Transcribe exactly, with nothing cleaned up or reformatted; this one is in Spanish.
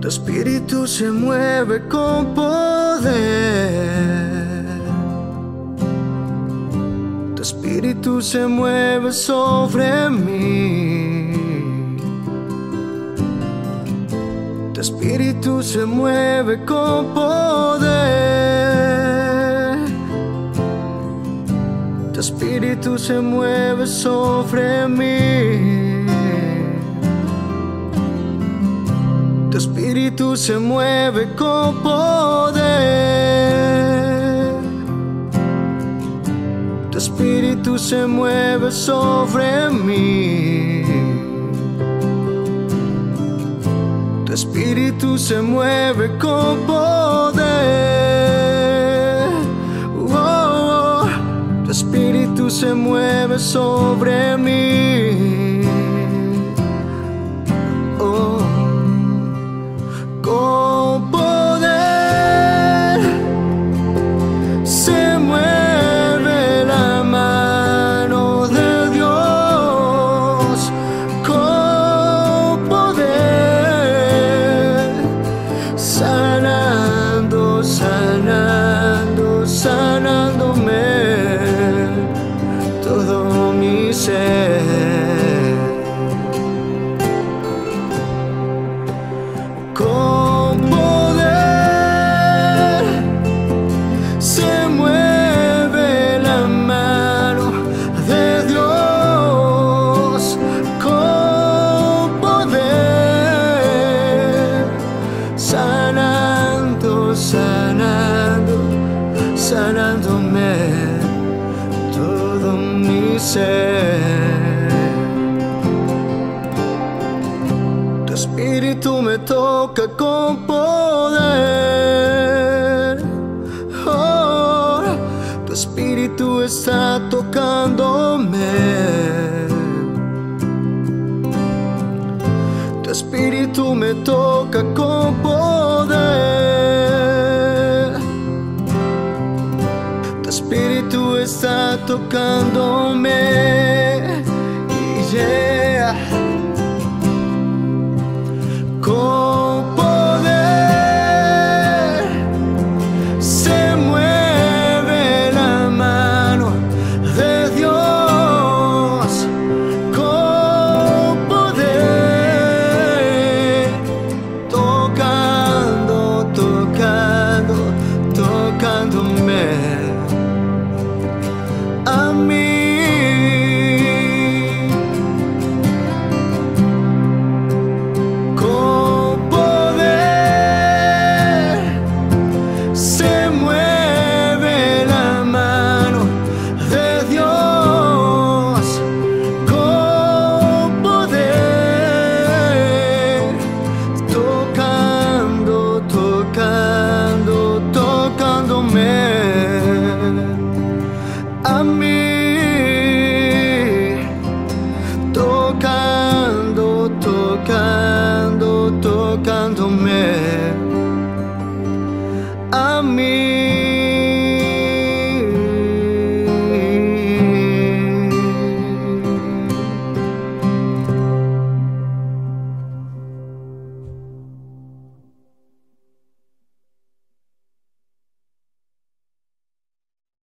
Tu espíritu se mueve con poder. Tu espíritu se mueve sobre mí. Tu espíritu se mueve con poder. Tu espíritu se mueve sobre mí. Tu espíritu se mueve con poder. Tu espíritu se mueve sobre mí. Tu espíritu se mueve con poder. Oh, oh. Tu espíritu se mueve sobre mí. Oh. Con poder se mueve la mano de Dios. Con poder, sanando, sanando, sanándome todo mi ser. Con poder se mueve la mano de Dios. Con poder, sanando, sanando, sanándome todo mi ser. Tu espíritu me toca con poder. Oh, tu espíritu está tocándome. Tu espíritu me toca con poder. Tu espíritu está tocándome y yeah.